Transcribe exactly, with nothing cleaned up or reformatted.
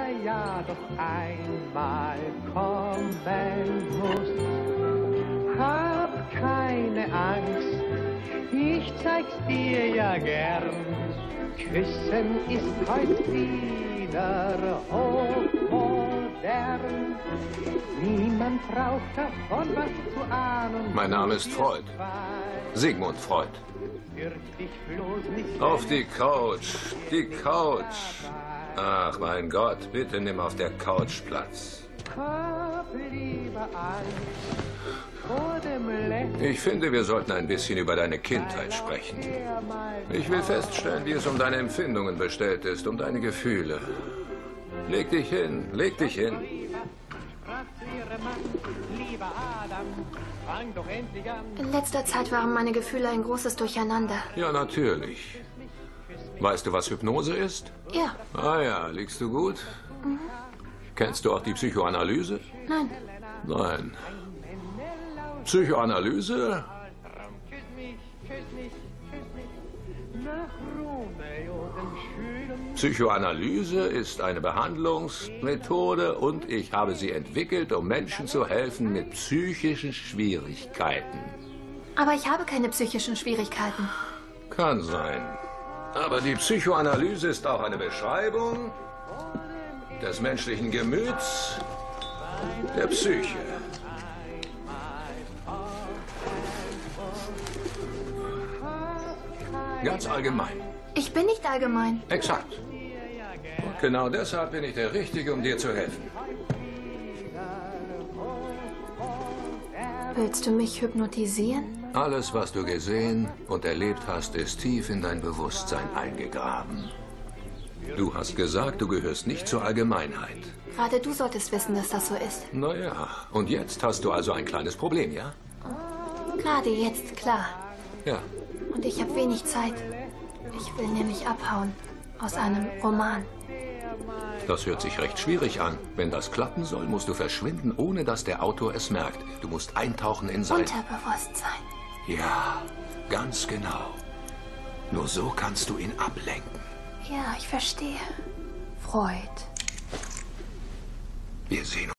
ja doch einmal kommen muss. Hab keine Angst, ich zeig's dir ja gern. Küssen ist heut wieder hochmodern. Niemand braucht davon was zu ahnen. Mein Name ist Freud. Sigmund Freud. Auf die Couch, die Couch. Ach, mein Gott, bitte nimm auf der Couch Platz. Ich finde, wir sollten ein bisschen über deine Kindheit sprechen. Ich will feststellen, wie es um deine Empfindungen bestellt ist, um deine Gefühle. Leg dich hin, leg dich hin. In letzter Zeit waren meine Gefühle ein großes Durcheinander. Ja, natürlich. Weißt du, was Hypnose ist? Ja. Ah ja, liegst du gut? Mhm. Kennst du auch die Psychoanalyse? Nein. Nein. Psychoanalyse? Psychoanalyse ist eine Behandlungsmethode und ich habe sie entwickelt, um Menschen zu helfen mit psychischen Schwierigkeiten. Aber ich habe keine psychischen Schwierigkeiten. Kann sein. Aber die Psychoanalyse ist auch eine Beschreibung des menschlichen Gemüts, der Psyche. Ganz allgemein. Ich bin nicht allgemein. Exakt. Und genau deshalb bin ich der Richtige, um dir zu helfen. Willst du mich hypnotisieren? Alles, was du gesehen und erlebt hast, ist tief in dein Bewusstsein eingegraben. Du hast gesagt, du gehörst nicht zur Allgemeinheit. Gerade du solltest wissen, dass das so ist. Naja, und jetzt hast du also ein kleines Problem, ja? Gerade jetzt, klar. Ja. Und ich habe wenig Zeit. Ich will nämlich abhauen. Aus einem Roman. Das hört sich recht schwierig an. Wenn das klappen soll, musst du verschwinden, ohne dass der Autor es merkt. Du musst eintauchen in sein... Unterbewusstsein. Ja, ganz genau. Nur so kannst du ihn ablenken. Ja, ich verstehe. Freud. Wir sehen uns.